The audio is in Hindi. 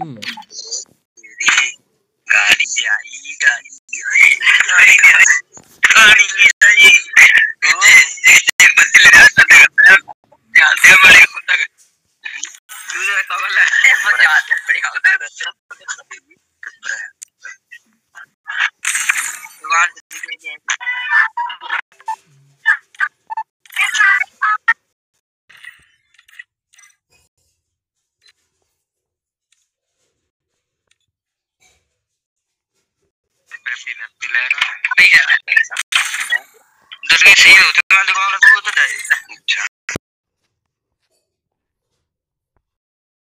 गाड़ी आई गाड़ी आई बस लगा जाते बड़े होता है दूसरा सवाल है पर जाते बड़े होता है दुकान दिख रही है दुर्गे से ही होता है दुकान तो जाए अच्छा